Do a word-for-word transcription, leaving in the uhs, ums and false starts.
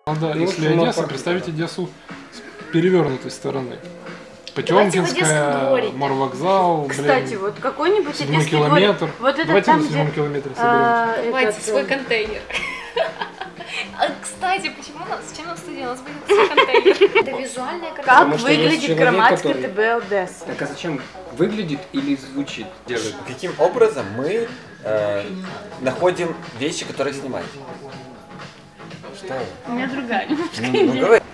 Надо, Ну, если вот Одесса, Марк, представить да. Одессу с перевернутой стороны. Давайте в Одессу Потемкинская, дворик. морвокзал, Кстати, блин, вот какой-нибудь седьмой одесский дворик. километр. Вот это Давайте там, на где... седьмом километре соберемся. а, Давайте этот, свой э, контейнер. А, кстати, почему у нас, с чем нам студия? У нас будет свой контейнер. Это визуальная Как Потому что есть выглядит человек, громадская который- ТБ Одесса? Так а зачем? Выглядит или звучит? Делает. Каким образом мы э, находим вещи, которые снимать? Что? У меня другая. Ну, ну, говори.